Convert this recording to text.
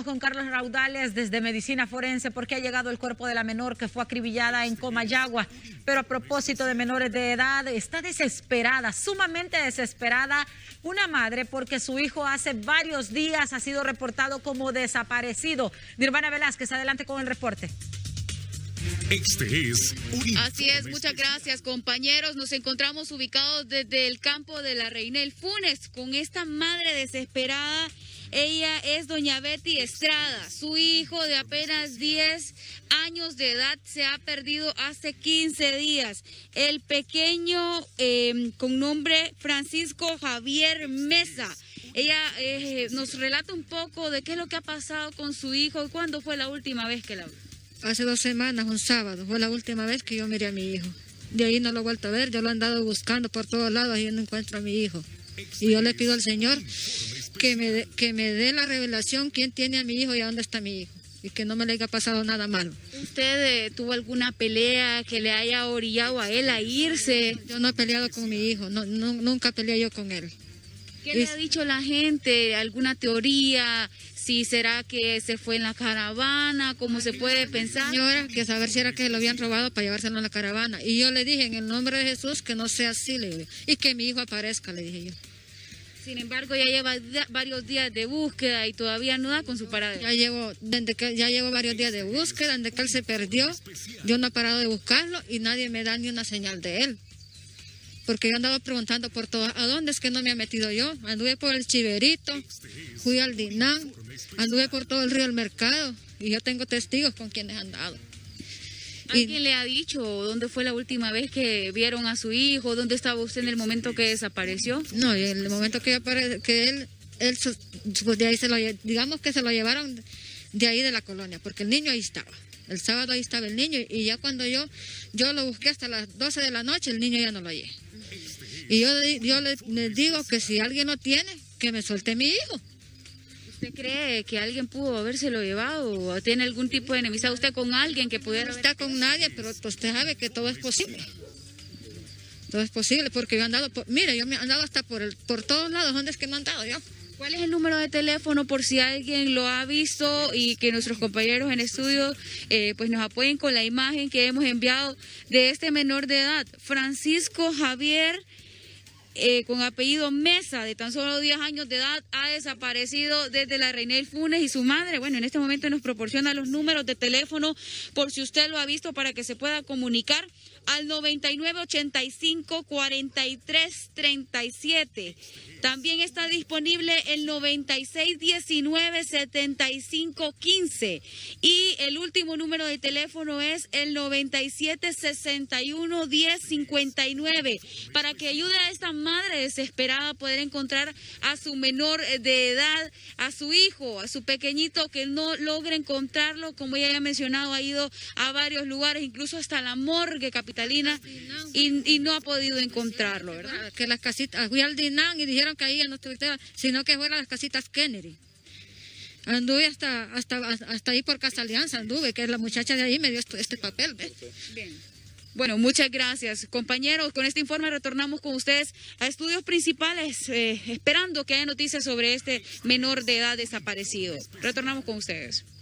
Con Carlos Raudales desde Medicina Forense porque ha llegado el cuerpo de la menor que fue acribillada en Comayagua. Pero a propósito de menores de edad, está desesperada, sumamente desesperada, una madre porque su hijo hace varios días ha sido reportado como desaparecido. Nirvana Velázquez, adelante con el reporte. Así es, muchas gracias, compañeros. Nos encontramos ubicados desde el campo de la Reinel Funes con esta madre desesperada. Ella es doña Betty Estrada. Su hijo de apenas 10 años de edad se ha perdido hace 15 días. El pequeño con nombre Francisco Javier Mesa. Ella nos relata un poco de qué es lo que ha pasado con su hijo y cuándo fue la última vez que la vio. Hace 2 semanas, un sábado, fue la última vez que yo miré a mi hijo. De ahí no lo he vuelto a ver, yo lo he andado buscando por todos lados y no encuentro a mi hijo. Y yo le pido al Señor que me dé la revelación quién tiene a mi hijo y a dónde está mi hijo. Y que no me le haya pasado nada malo. ¿Usted tuvo alguna pelea que le haya orillado a él a irse? Yo no he peleado con mi hijo, nunca peleé yo con él. ¿Qué le ha dicho la gente? ¿Alguna teoría? Si será que se fue en la caravana, ¿cómo se puede pensar? Señora, que saber si era que lo habían robado para llevárselo en la caravana. Y yo le dije, en el nombre de Jesús, que no sea así, le dije. Y que mi hijo aparezca, le dije yo. Sin embargo, ya lleva varios días de búsqueda y todavía no da con su paradero. Ya llevo varios días de búsqueda, desde que él se perdió. Yo no he parado de buscarlo y nadie me da ni una señal de él. Porque yo andaba preguntando por todo, ¿a dónde es que no me ha metido yo? Anduve por el Chiverito, fui al Dinán, anduve por todo el río del Mercado y yo tengo testigos con quienes han andado. ¿Alguien le ha dicho dónde fue la última vez que vieron a su hijo? ¿Dónde estaba usted en el momento que desapareció? No, en el momento que él pues de ahí digamos que se lo llevaron de ahí de la colonia, porque el niño ahí estaba. El sábado ahí estaba el niño y ya cuando yo lo busqué hasta las 12 de la noche, el niño ya no lo hallé. Y yo le digo que si alguien lo tiene, que me suelte mi hijo. ¿Usted cree que alguien pudo habérselo llevado o tiene algún tipo de enemistad usted con alguien que pudiera? No está con nadie, pero pues usted sabe que todo es posible. Todo es posible porque yo he andado, mire, yo me he andado hasta por todos lados. ¿Dónde es que me he andado yo? ¿Cuál es el número de teléfono por si alguien lo ha visto y que nuestros compañeros en estudio pues nos apoyen con la imagen que hemos enviado de este menor de edad, Francisco Javier con apellido Mesa, de tan solo 10 años de edad, ha desaparecido desde la Reinel Funes y su madre, bueno, en este momento nos proporciona los números de teléfono por si usted lo ha visto para que se pueda comunicar al 9985-4337. También está disponible el 9619-7515 y el último número de teléfono es el 9761-1059 para que ayude a esta madre desesperada a poder encontrar a su menor de edad, a su hijo, a su pequeñito que no logra encontrarlo. Como ya he mencionado, ha ido a varios lugares, incluso hasta la morgue capitalina y no ha podido encontrarlo, ¿verdad? Que las casitas, fui al Dinán y dijeron que ahí ya no estuviera, sino que fueran las casitas Kennedy. Anduve hasta ahí por Casa Alianza, anduve, que la muchacha de ahí me dio este papel, ¿ves? Bien. Bueno, muchas gracias, compañeros. Con este informe retornamos con ustedes a estudios principales, esperando que haya noticias sobre este menor de edad desaparecido. Retornamos con ustedes.